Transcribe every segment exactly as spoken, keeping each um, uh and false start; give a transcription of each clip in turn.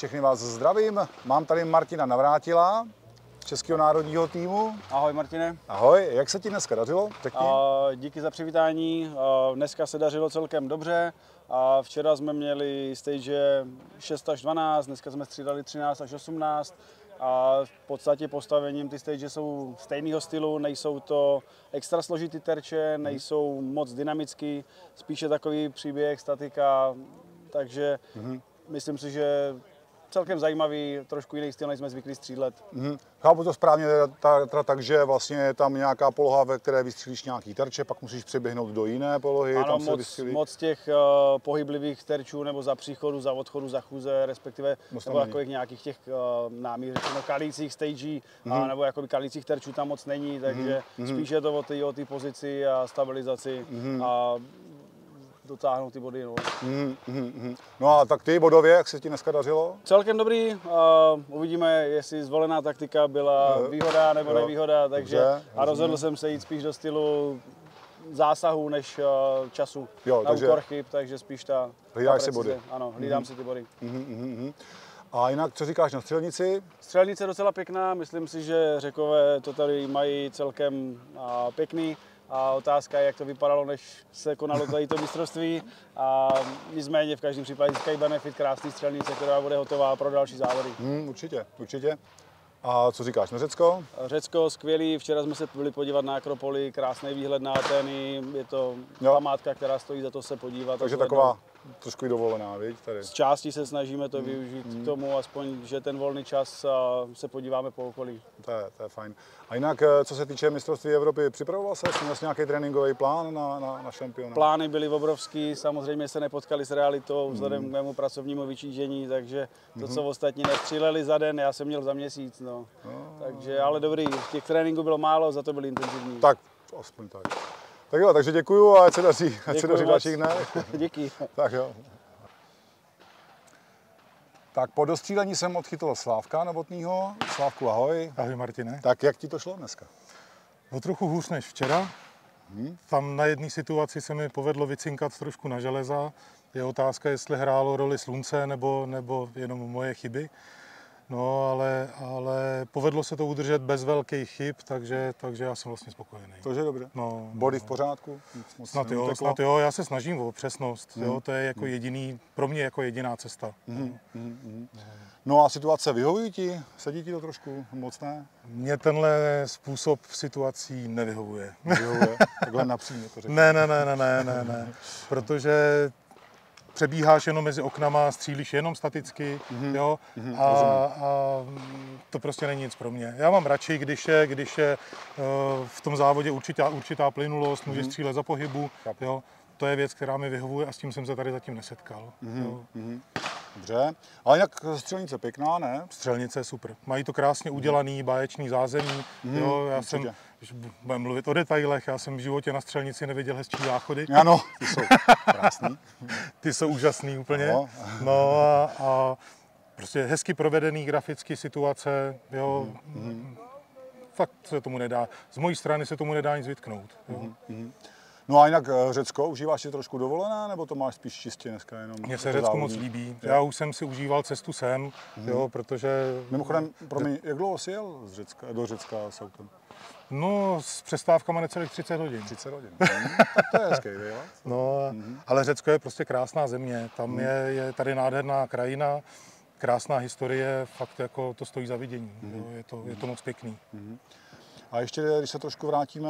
všechny vás zdravím. Mám tady Martina Navrátila, českého národního týmu. Ahoj Martine. Ahoj, jak se ti dneska dařilo? Uh, díky za přivítání. Uh, dneska se dařilo celkem dobře. A včera jsme měli stage šest až dvanáct, dneska jsme střídali třináct až osmnáct. A v podstatě postavením ty stage jsou stejného stylu, nejsou to extra složitý terče, nejsou moc dynamický, spíše takový příběh, statika, takže mm-hmm. myslím si, že celkem zajímavý, trošku jiný styl, než jsme zvyklí střílet. Mm-hmm. Chápu to správně, takže vlastně je tam nějaká poloha, ve které vystřílíš nějaký terče, pak musíš přeběhnout do jiné polohy. Ano, tam se moc, vystřílí... moc těch uh, pohyblivých terčů, nebo za příchodu, za odchodu, za chůze, respektive nebo takových nějakých těch uh, námi řečeno kalících stagí, mm-hmm. nebo jakoby kalících terčů tam moc není, takže mm-hmm. spíš je to o té o té pozici a stabilizaci mm-hmm. a dotáhnout ty body. No. Mm, mm, mm. No a tak ty bodově, jak se ti dneska dařilo? Celkem dobrý. Uh, uvidíme, jestli zvolená taktika byla uh, výhoda nebo jo, nevýhoda, takže dobře, a rozhodl rozumím. jsem se jít spíš do stylu zásahu než uh, času jo, na takže, úkor chyb, takže spíš ta, hlídáš ta si body. Ano, hlídám mm. si ty body. Mm, mm, mm. A jinak, co říkáš na střelnici? Střelnice je docela pěkná, myslím si, že Řekové to tady mají celkem uh, pěkný. A otázka je, jak to vypadalo, než se konalo tady to mistrovství. A nicméně v každém případě získají benefit, krásný střelnice, která bude hotová pro další závody. Hmm, určitě, určitě. A co říkáš na Řecko? Řecko skvělý, včera jsme se byli podívat na Akropoli, krásný výhled na Atény, je to jo. památka, která stojí za to se podívat. Takže taková trošku i dovolená, viď, tady. Z části se snažíme to hmm. využít hmm. k tomu, aspoň, že ten volný čas se podíváme po okolí. To je, to je fajn. A jinak, co se týče mistrovství Evropy, připravoval se? Jsi měl nějaký tréninkový plán na, na, na šampiona? Plány byly obrovský, samozřejmě se nepotkali s realitou vzhledem hmm. k mému pracovnímu vytížení, takže to, co hmm. ostatní nestříleli za den, já jsem měl za měsíc. No. No. Takže, ale dobrý, těch tréninků bylo málo, za to byly intenzivní. Tak, aspoň tak. Tak jo, takže děkuju a ať se daří, ať se daří v dalších dnech. Díky. Tak jo. Tak po dostřílení jsem odchytl Slávka Novotnýho. Slávku, ahoj. Ahoj Martine. Tak jak ti to šlo dneska? O trochu hůř než včera. Hmm. Tam na jedné situaci se mi povedlo vycinkat trošku na železa. Je otázka, jestli hrálo roli slunce nebo, nebo jenom moje chyby. No, ale, ale povedlo se to udržet bez velkých chyb, takže, takže já jsem vlastně spokojený. To je dobře. No, body v pořádku? Snad jo, snad jo, já se snažím o přesnost, mm. jo, to je jako jediný, pro mě jako jediná cesta. Mm. Mm. No a situace vyhovují ti? Sedí ti to trošku moc, ne? Mně tenhle způsob situací nevyhovuje. Nevyhovuje? Takhle napřímě to řeknu. Ne, ne, ne, ne, ne, ne, ne, protože přebíháš jenom mezi oknama, střílíš jenom staticky, mm-hmm. jo, mm-hmm. a, a to prostě není nic pro mě. Já mám radši, když je, když je uh, v tom závodě určitá, určitá plynulost, můžeš mm-hmm. střílet za pohybu, jo, to je věc, která mi vyhovuje a s tím jsem se tady zatím nesetkal. Mm-hmm. Jo. Mm-hmm. Dobře, ale jinak střelnice pěkná, ne? Střelnice je super. Mají to krásně udělaný, báječný zázemí. Mm, jo, já určitě. jsem, když budeme mluvit o detailech, já jsem v životě na střelnici neviděl hezčí záchody. Ano, ty jsou krásný. Ty jsou úžasný úplně. No, no a, a prostě hezky provedený grafický situace, jo. Mm. Fakt se tomu nedá. Z mojí strany se tomu nedá nic vytknout. Jo. Mm. No a jinak Řecko, užíváš si trošku dovolené, nebo to máš spíš čistě dneska jenom? Mně se Řecko moc líbí. Já už jsem si užíval cestu sem, hmm. jo, protože... Mimochodem, promiň, jak dlouho jsi jel z Řecka, do Řecka s autem? No, s přestávkama necelých třicet hodin. třicet hodin, tak to je hezký výlet. No, hmm. ale Řecko je prostě krásná země, tam hmm. je, je tady nádherná krajina, krásná historie, fakt jako to stojí za vidění, hmm. jo, je, to, je to moc pěkný. Hmm. A ještě, když se trošku vrátíme,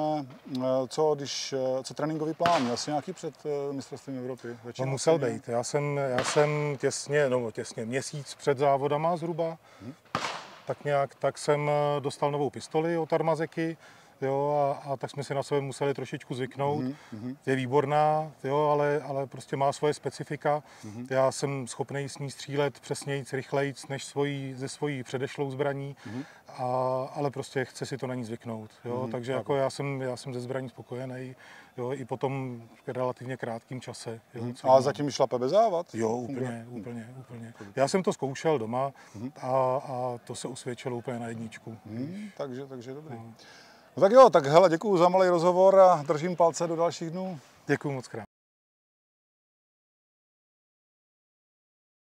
co, když, co tréninkový plán? Měl jsi nějaký před mistrovstvím Evropy? No, musel být. Já jsem, já jsem těsně, no těsně, měsíc před závodama zhruba, hmm. tak nějak, tak jsem dostal novou pistoli od Armazeky, jo, a, a tak jsme si na sebe museli trošičku zvyknout. Mm-hmm. Je výborná, jo, ale, ale prostě má svoje specifika. Mm-hmm. Já jsem schopný s ní střílet přesnějc, rychlejc než svojí, ze svojí předešlou zbraní, mm-hmm. a, ale prostě chce si to na ní zvyknout. Jo, mm-hmm. Takže jako já jsem, já jsem ze zbraní spokojený, jo, i po tom relativně krátkém čase. Jo, mm-hmm. A zatím šlape bez závad? Jo, úplně, úplně, úplně. Já jsem to zkoušel doma mm-hmm. a, a to se usvědčilo úplně na jedničku. Mm, takže, takže dobrý. No. No tak jo, tak hele, děkuju za malý rozhovor a držím palce do dalších dnů. Děkuju moc krát.